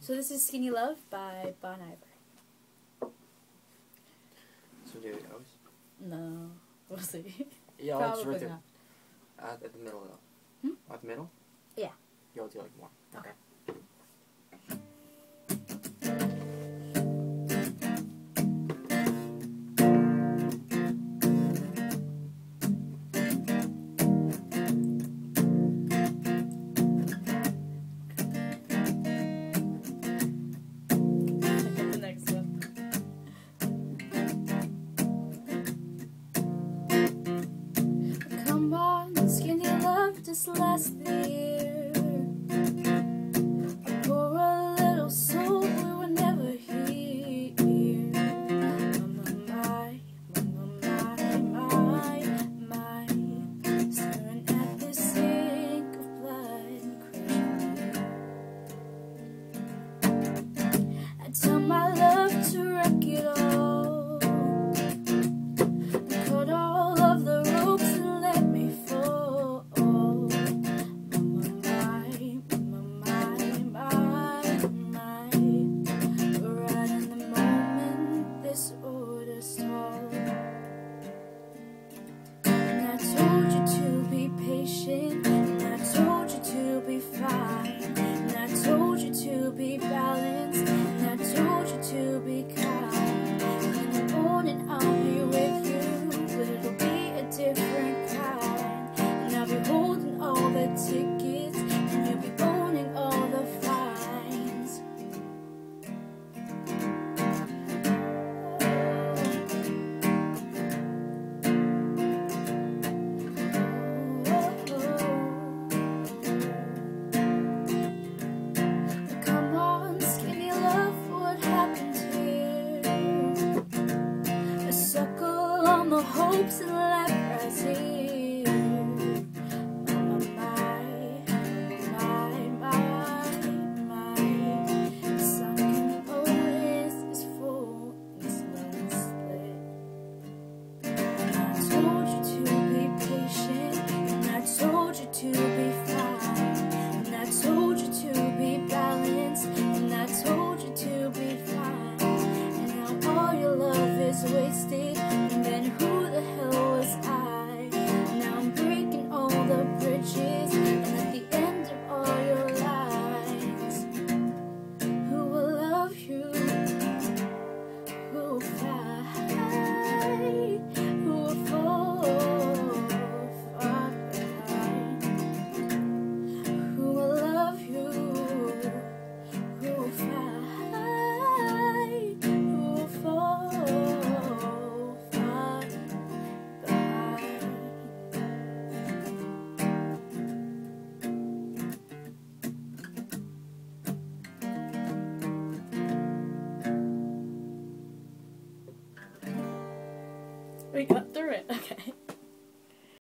So this is Skinny Love by Bon Iver. So do it always? No, we'll see. Yeah, Probably right there. not. At the middle though. At the middle? Yeah. You'll do like more. Okay. The next one. Come on, skinny love, just last the year. I pour a little soul, we were never here. My, staring at this sink of blood and crushing. I tell my love to wreck it all, cut all of the ropes and let me fall. Right in the moment this order's tall. And I told you to be patient, and I told you to be fine, and I told you to be balanced, and I told you to be kind. In the morning I'll be with you, but it'll be a different kind. And I'll be holding all the tickets, and you'll be owning all the fines. Come on, skinny love, what happened here? I suckle on the hopes and left right here. My sunken always is full and it's split. And I told you to be patient, and I told you to be fine, and I told you to be balanced, and I told you to be fine. And now all your love is wasted, and then who the hell was I? Now I'm breaking all the bridges, and at the end of all your lines, who will love you? Who will fly? Who will fall far behind? Who will love you? Who will fly? Who will fall far behind? We got through it. Okay.